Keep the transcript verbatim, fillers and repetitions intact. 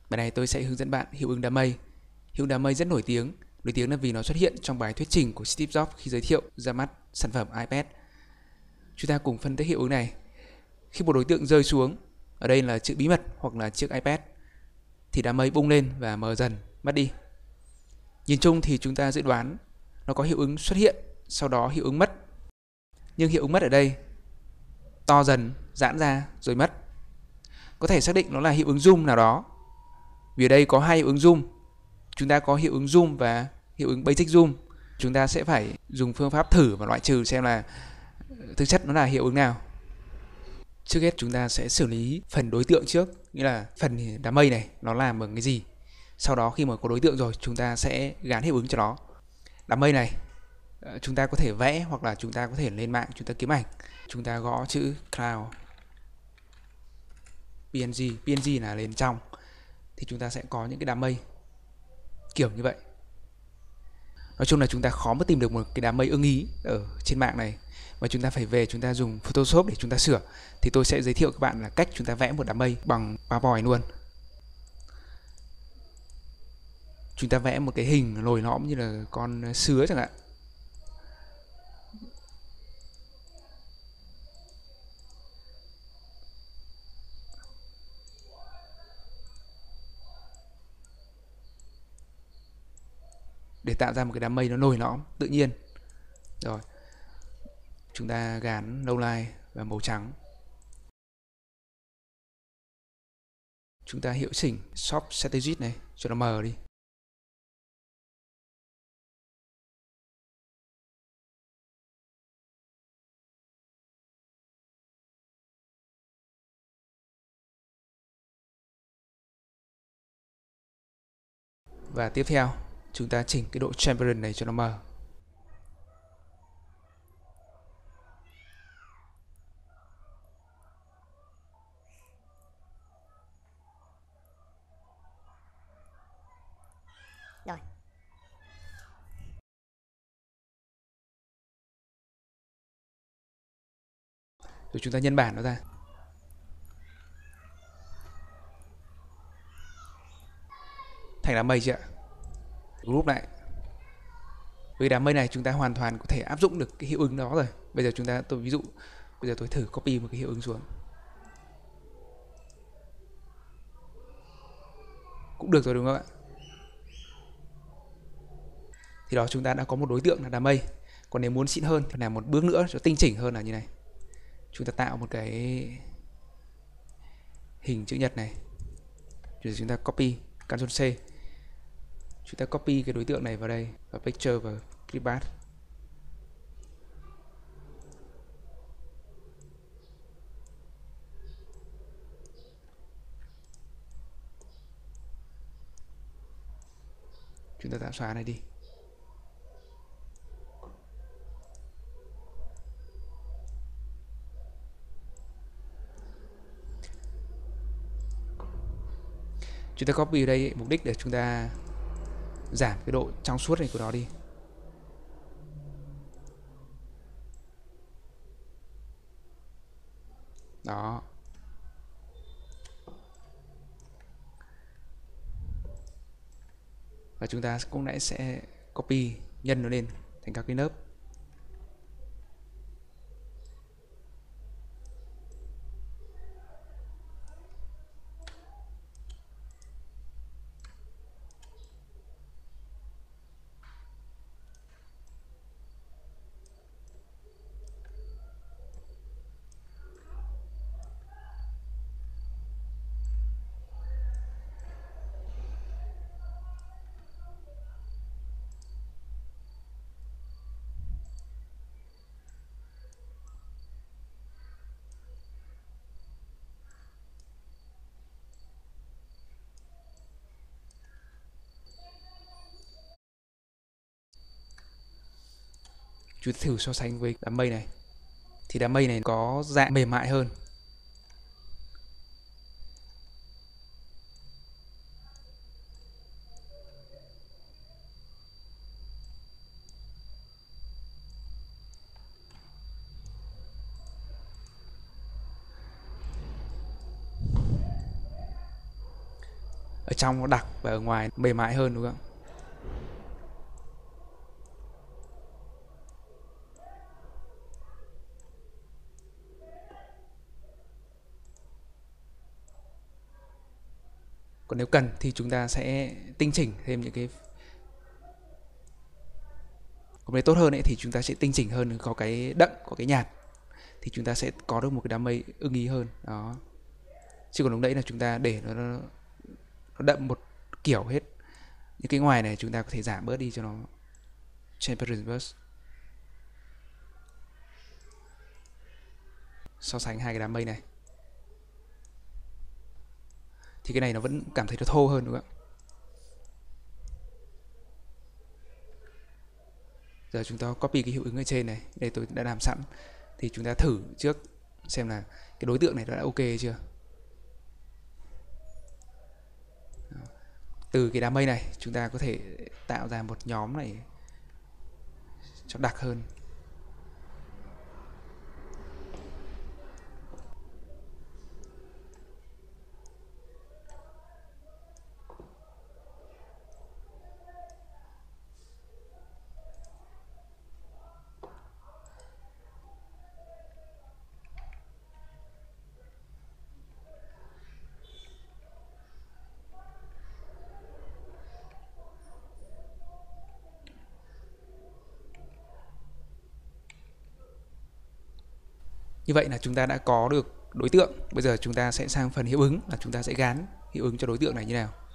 Bài này tôi sẽ hướng dẫn bạn hiệu ứng đám mây. Hiệu ứng đám mây rất nổi tiếng, nổi tiếng là vì nó xuất hiện trong bài thuyết trình của Steve Jobs khi giới thiệu ra mắt sản phẩm iPad. Chúng ta cùng phân tích hiệu ứng này. Khi một đối tượng rơi xuống, ở đây là chữ bí mật hoặc là chiếc iPad, thì đám mây bung lên và mờ dần, mất đi. Nhìn chung thì chúng ta dự đoán nó có hiệu ứng xuất hiện, sau đó hiệu ứng mất. Nhưng hiệu ứng mất ở đây to dần, giãn ra rồi mất. Có thể xác định nó là hiệu ứng zoom nào đó. Vì ở đây có hai hiệu ứng zoom. Chúng ta có hiệu ứng zoom và hiệu ứng basic zoom. Chúng ta sẽ phải dùng phương pháp thử và loại trừ xem là thực chất nó là hiệu ứng nào. Trước hết chúng ta sẽ xử lý phần đối tượng trước, nghĩa là phần đám mây này nó làm bằng cái gì. Sau đó khi mà có đối tượng rồi, chúng ta sẽ gán hiệu ứng cho nó. Đám mây này chúng ta có thể vẽ hoặc là chúng ta có thể lên mạng chúng ta kiếm ảnh. Chúng ta gõ chữ cloud pê en giê, pê en giê là lên trong, thì chúng ta sẽ có những cái đám mây kiểu như vậy. Nói chung là chúng ta khó mà tìm được một cái đám mây ưng ý ở trên mạng này, và chúng ta phải về chúng ta dùng Photoshop để chúng ta sửa. Thì tôi sẽ giới thiệu các bạn là cách chúng ta vẽ một đám mây bằng PowerPoint luôn. Chúng ta vẽ một cái hình lồi lõm như là con sứa chẳng hạn. Để tạo ra một cái đám mây nó nổi lõm tự nhiên. Rồi chúng ta gán lowline và màu trắng. Chúng ta hiệu chỉnh Soft Strategy này cho nó mờ đi. Và tiếp theo chúng ta chỉnh cái độ transparent này cho nó mờ. Rồi. Rồi chúng ta nhân bản nó ra. Thành đám mây chưa ạ? Group lại. Với đám mây này chúng ta hoàn toàn có thể áp dụng được cái hiệu ứng đó rồi. Bây giờ chúng ta, tôi ví dụ, bây giờ tôi thử copy một cái hiệu ứng xuống. Cũng được rồi đúng không ạ? Thì đó, chúng ta đã có một đối tượng là đám mây. Còn nếu muốn xịn hơn thì làm một bước nữa cho tinh chỉnh hơn là như này. Chúng ta tạo một cái hình chữ nhật này. Rồi chúng ta copy, Ctrl C. Chúng ta copy cái đối tượng này vào đây, và picture vào clipart. Chúng ta tạm xóa này đi. Chúng ta copy ở đây mục đích để chúng ta giảm cái độ trong suốt này của nó đi. Đó. Và chúng ta cũng lại sẽ copy, nhân nó lên thành các cái lớp. Chúng ta thử so sánh với đám mây này. Thì đám mây này có dạng mềm mại hơn. ở trong nó đặc và ở ngoài mềm mại hơn, đúng không? Còn nếu cần thì chúng ta sẽ tinh chỉnh thêm những cái, còn nếu tốt hơn ấy thì chúng ta sẽ tinh chỉnh hơn, có cái đậm, có cái nhạt, thì chúng ta sẽ có được một cái đám mây ưng ý hơn đó. Chứ còn lúc nãy là chúng ta để nó, nó, nó đậm một kiểu hết. Những cái ngoài này chúng ta có thể giảm bớt đi cho nó transparent burst. So sánh hai cái đám mây này thì cái này nó vẫn cảm thấy nó thô hơn, đúng không ạ? Giờ chúng ta copy cái hiệu ứng ở trên này, đây tôi đã làm sẵn, thì chúng ta thử trước xem là cái đối tượng này nó đã ok chưa. Từ cái đám mây này chúng ta có thể tạo ra một nhóm này cho đặc hơn. Như vậy là chúng ta đã có được đối tượng. Bây giờ chúng ta sẽ sang phần hiệu ứng, là chúng ta sẽ gán hiệu ứng cho đối tượng này như nào.